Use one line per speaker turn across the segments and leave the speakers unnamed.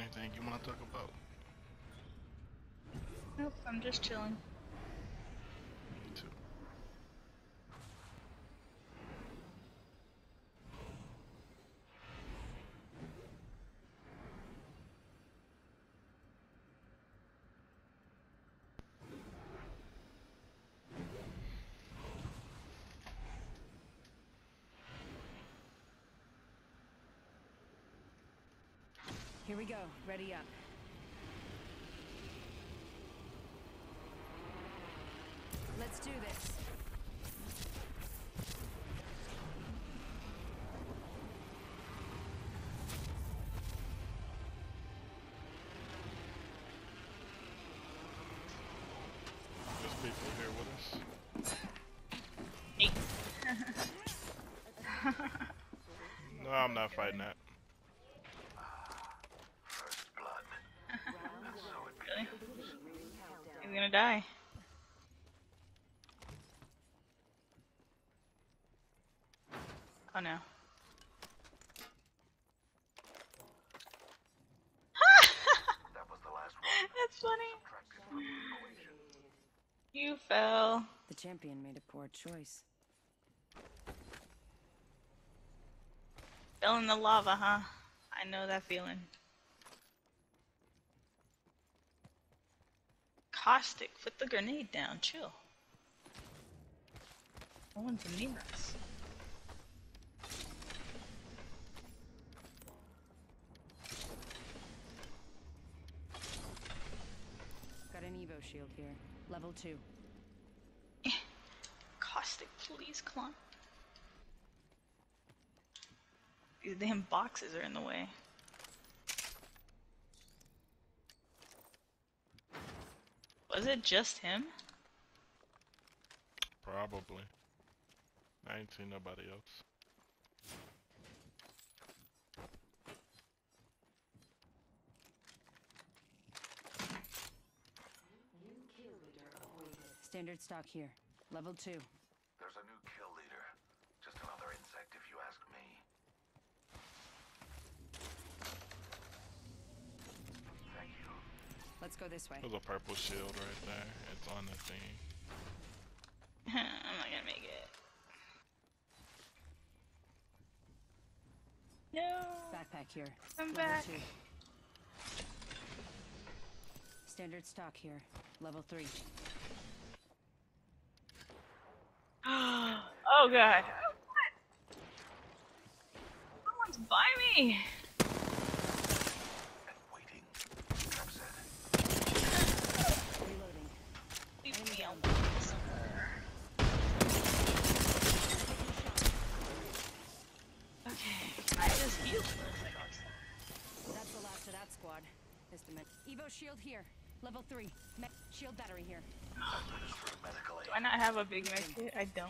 Anything you want to talk about?
Nope, I'm just chilling.
Me too.
Here we go. Ready up. Let's do this.
There's people here with us.
Hey.
No, I'm not fighting that.
Really? He's gonna die. Oh no. That's funny. You fell.
The champion made a poor choice.
Fell in the lava, huh? I know that feeling. Caustic, put the grenade down. Chill. No one's near us.
Got an Evo shield here. Level 2.
Caustic, please climb. These damn boxes are in the way. Was it just him?
Probably. I ain't seen nobody else.
Standard stock here. Level 2.
There's a new kill leader. Just another insect if you ask me. Thank you.
Let's go this way.
There's a purple shield right there. It's on the thing.
I'm not gonna make it. No.
Backpack here.
I'm
Level
back.
2. Standard stock here. Level 3.
Oh god. Someone's by me.
And waiting. Trap set.
Reloading.
Leave me alone somewhere. Okay. I just healed for a second.
That's the last of that squad. Just a minute. Evo shield here. Level 3. Shield battery here.
Medical aid.
Do I not have a big med kit? I don't.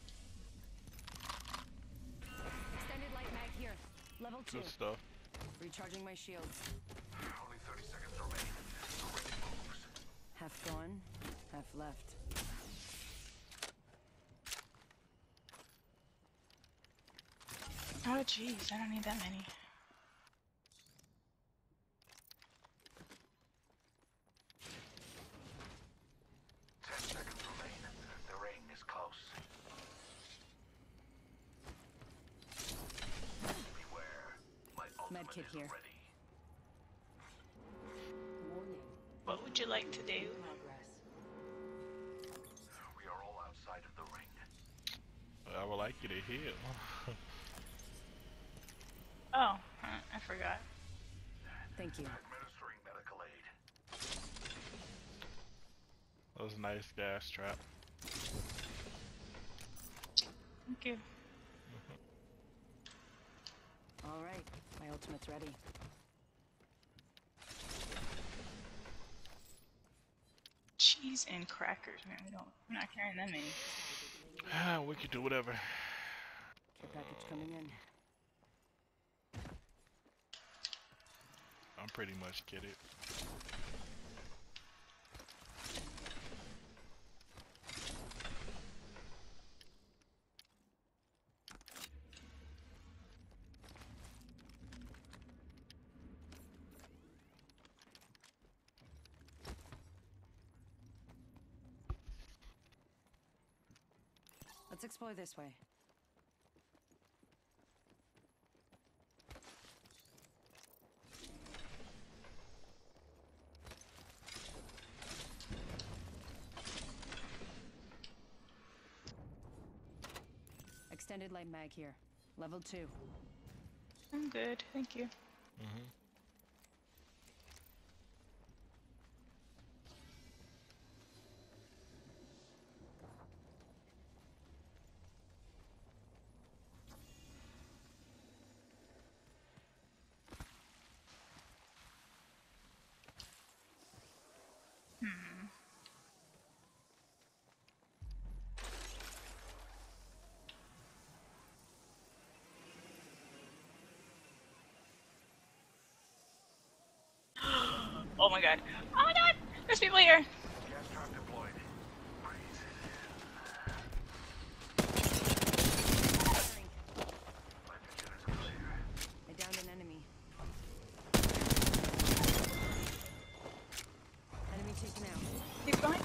Extended light mag here. Level 2.
Good stuff.
Recharging my shields.
Only 30 seconds remain. The ring moves.
Half gone, half left.
Oh jeez, I don't need that many.
Seconds remain. The ring is close. Beware. My ultimate
Medkit
is
here.
ready.
Warning.
What would you like to do?
Progress.
We are all outside of the ring.
I would like you to heal.
Oh, I forgot.
Thank you.
Administering medical aid.
That was a nice gas trap.
Thank you.
All right, my ultimate's ready.
Cheese and crackers, man. We're not carrying that many.
Ah, we could do whatever.
Care package coming in.
I'm pretty much kidding.
Let's explore this way. Extended light mag here. Level 2.
I'm good, thank you.
Mm-hmm.
Oh my god. Oh my god! There's people here!
Gas trap deployed. Breeze
Firing.
My vision is clear.
I downed an enemy. Enemy taken out.
Keep going.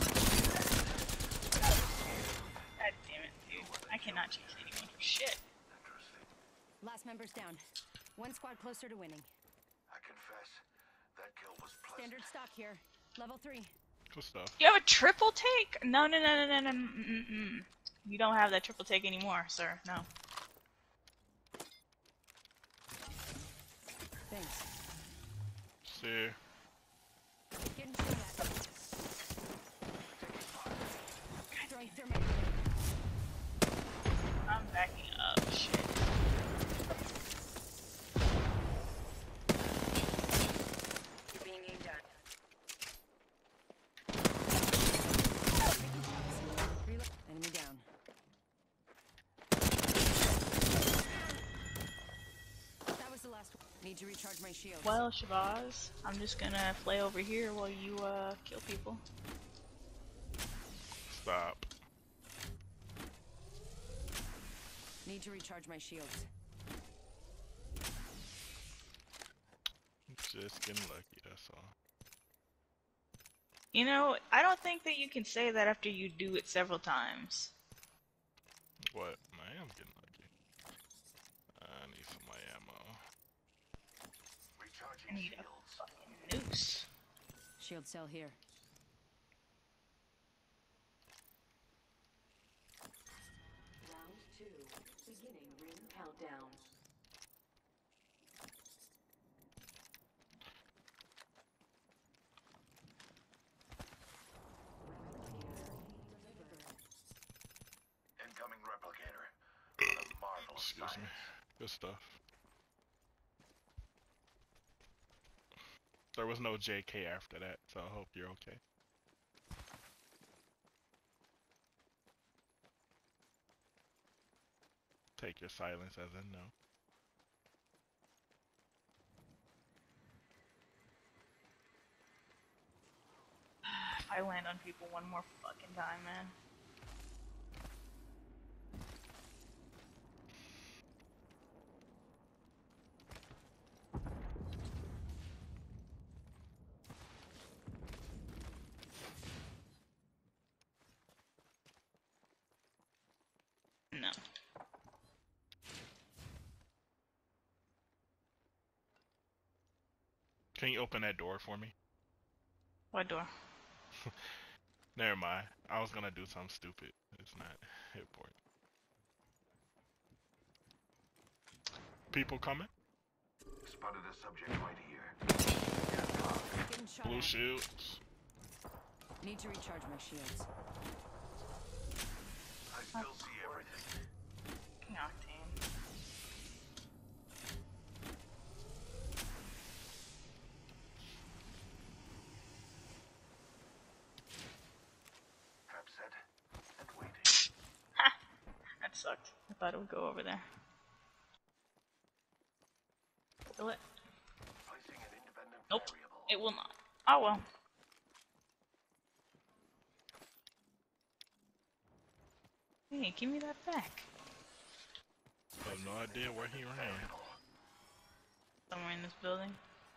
God damn it, dude. I cannot chase anyone for shit.
Interesting.
Last member's down. One squad closer to winning.
I confess, that kill was pleasant.
Standard stock here. Level 3.
Good stuff.
You have a triple take? No, no, no, no, no, no. You don't have that triple take anymore, sir. No.
Thanks.
See.
Getting shot at. Throwing thermite.
I'm backing up. Shit.
You're being aimed at. Reload. Enemy down. That was the last one. Need to recharge my shields.
Well, Shabazz, I'm just gonna play over here while you, kill people.
Stop.
Need to recharge my shields.
Just getting lucky, that's all.
You know, I don't think that you can say that after you do it several times.
What? I am getting lucky. I need some of my ammo.
Recharging
I need a
shields.
fucking noose.
Shield cell here.
Round 2. Beginning ring countdown.
Incoming replicator. What a marvelous
Excuse me.
science.
Good stuff. There was no JK after that, so I hope you're okay. Take your silence as a no.
If I land on people one more fucking time, man. No.
Can you open that door for me?
What door?
Never mind. I was gonna do something stupid. It's not important. People coming?
Spotted a subject right here.
Getting shot
Blue
at.
shields.
Need to recharge my shields.
I still see everything.
Octane.
Trap set and waiting.
Ha! That sucked. I thought it would go over there. Will it?
Placing an independent
Nope.
variable.
It will not. Oh well. Hey, give me that back.
I have no idea where he ran.
Somewhere in this building.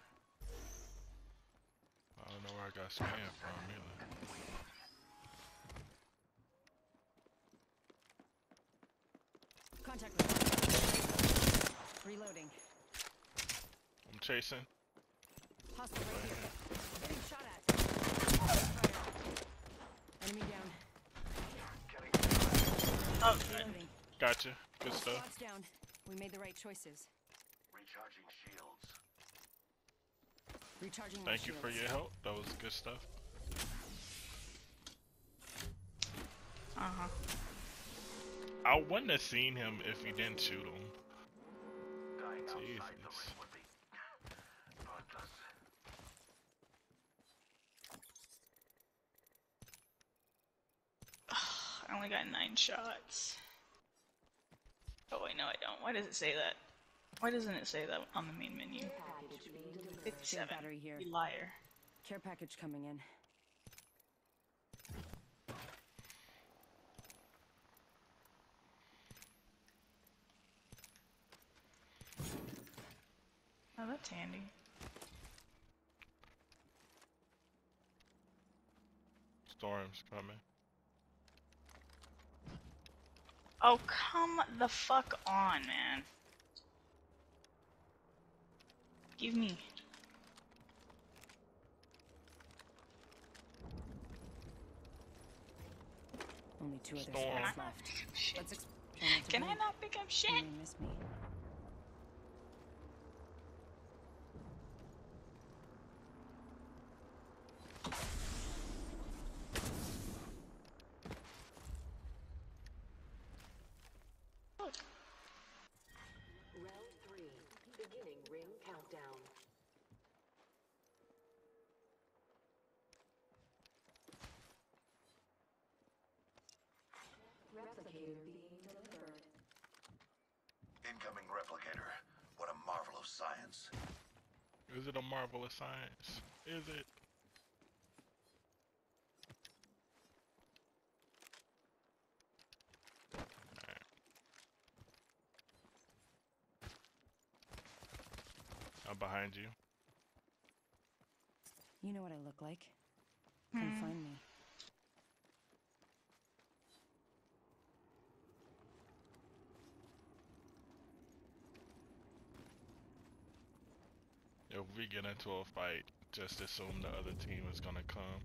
I don't know where I got scammed from either.
Contact with reloading.
I'm chasing.
Hostile right here. Getting shot at. Fire. Enemy down.
Oh, good.
Reloading.
Gotcha. Good stuff.
Squad's down. We made the right choices.
Recharging shields.
Recharging my
Thank you for
shields.
your help. That was good stuff.
Uh-huh.
I wouldn't have seen him if you didn't shoot him.
Dying outside the
Jesus.
ring would be pointless.
I only got 9 shots. Oh wait, no I don't. Why does it say that? Why doesn't it say that on the main menu?
Package being delivered.
57.
Shield battery here.
You liar.
Care package coming in.
Oh, that's handy.
Storm's coming.
Oh, come the fuck on, man. Give me.
Only 2 other
Storm.
squads left.
Shit.
Let's try not to
Can I
bleed.
not pick up
You
shit?
may miss me.
Look.
Round 3. Beginning ring countdown. Replicator being delivered.
Incoming replicator. What a marvel of science.
Is it a marvelous science? Is it? Alright. I'm behind you.
You know what I look like. Come find me.
If we get into a fight, just assume the other team is gonna come.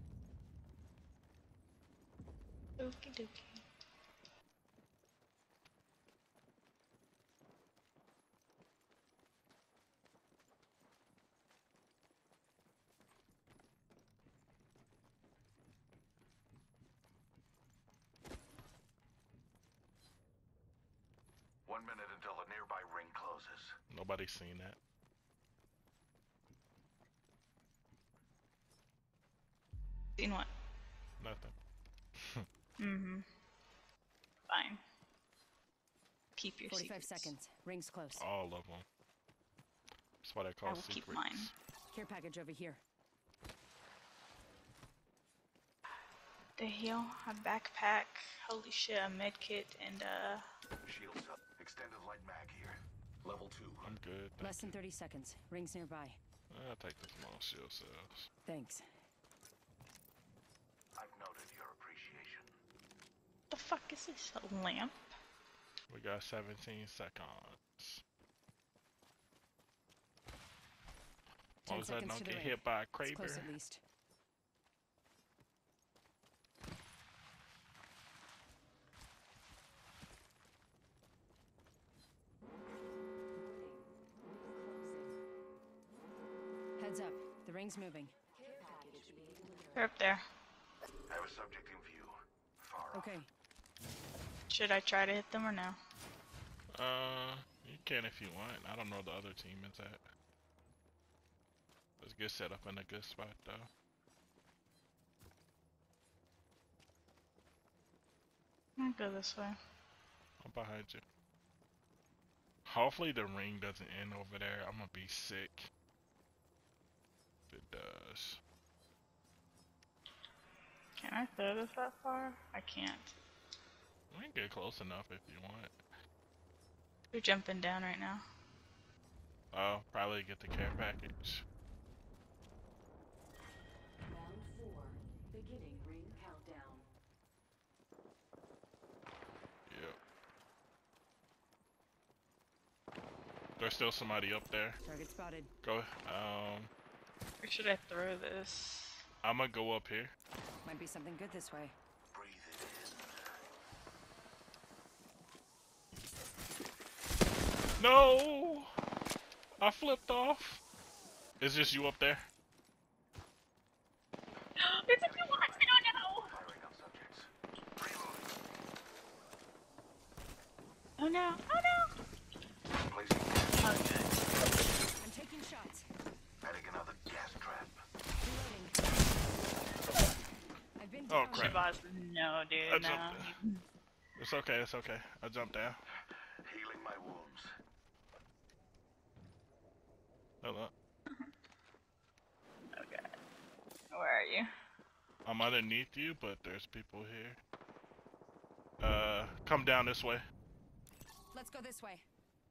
Okie dokie.
One minute until the nearby ring closes.
Nobody's seen that.
Seen what?
Nothing.
Mm-hmm. Fine. Keep your
45
secrets.
seconds. Ring's close.
All of them. That's what I
I
call
will
secrets.
keep mine.
Care package over here.
The hell? A backpack. Holy shit, a med kit and
Shields up. Extended light mag here. Level 2.
I'm good.
Less than 30 seconds. Ring's nearby.
I'll take the small shield cells.
Thanks.
I've noted your appreciation.
the fuck is this? A lamp?
We got 17 seconds. As
10
long as I
seconds
don't
to the
get
ring.
hit by a
It's
Kraber.
close at least. Heads up. The ring's moving.
Care package being delivered.
They're up there.
I have a subject in view. Far off.
Okay.
Should I try to hit them or no?
You can if you want. I don't know where the other team is at. Let's get set up in a good spot though.
I'll go this way.
I'm behind you. Hopefully the ring doesn't end over there. I'm gonna be sick. If it does.
Can I throw this that far? I can't.
We can get close enough if you want.
You're jumping down right now.
Oh, probably get the care package.
Round 4. Beginning ring countdown.
Yep. There's still somebody up there.
Target spotted.
Go.
Where should I throw this?
I'm gonna go up here.
Might be something good this way.
Breathe it in.
No! I flipped off. It's just you up there.
It's a new one! I don't know!
Firing on subjects. Reloading.
Oh no! Oh no!
Placing
Okay.
I'm taking shots.
Adding another gas trap.
Reloading. I've been
Oh,
down.
crap.
Shabazz, no, dude,
That's
no.
up It's okay, it's okay. I jumped down.
Healing my wounds.
Hold up.
Okay. Where are you?
I'm underneath you, but there's people here. Come down this way.
Let's go this way.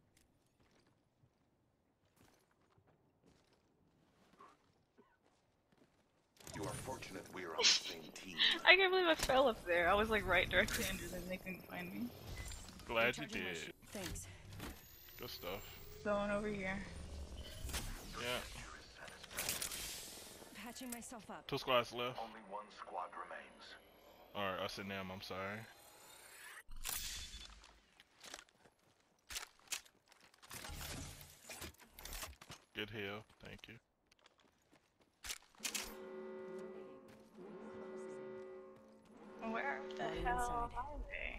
You are fortunate we are on the same team.
I can't believe I fell up there. I was like right directly under them. They couldn't find me.
Glad you
Recharging my
did.
Thanks.
Good stuff.
Going over here.
Yeah.
Patching myself up.
2 squads left.
Only one squad remains.
Alright, us and them, I'm sorry. Good heal, thank you.
Where the
Going
hell
inside.
are they?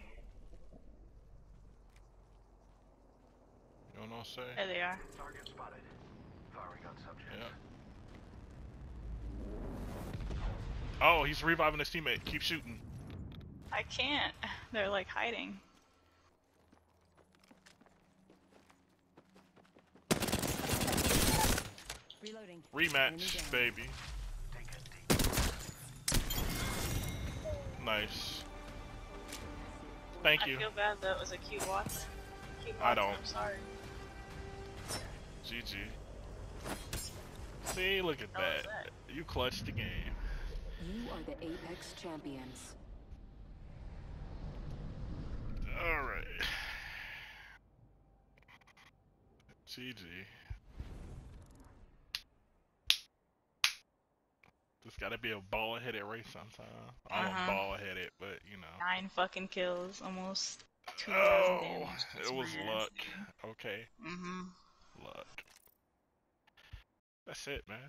You don't know what to say?
There they are.
Target spotted. Firing on subjects.
Yeah. Oh, he's reviving his teammate. Keep shooting.
I can't. They're like hiding.
Reloading.
Rematch,
down.
baby.
Take a deep.
Nice. Thank you.
I feel bad that was a cute walk. Cute
I
walk,
don't.
I'm sorry.
GG. See, look at
How was
that.
that?
You clutched the game.
You are the Apex champions.
Alright. GG. This gotta be a ball-headed race sometime. I'm a ball-headed, but you know.
9 fucking kills, almost 2,000
Oh,
damage. That's
it was
my ass,
luck.
dude.
Okay,
Mm-hmm.
luck. That's it, man.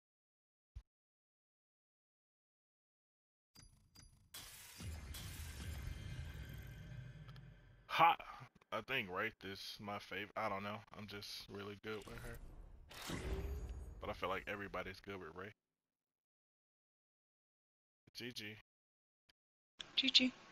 Hot. I think Wraith is my favorite. I don't know. I'm just really good with her. But I feel like everybody's good with Wraith. GG.
GG.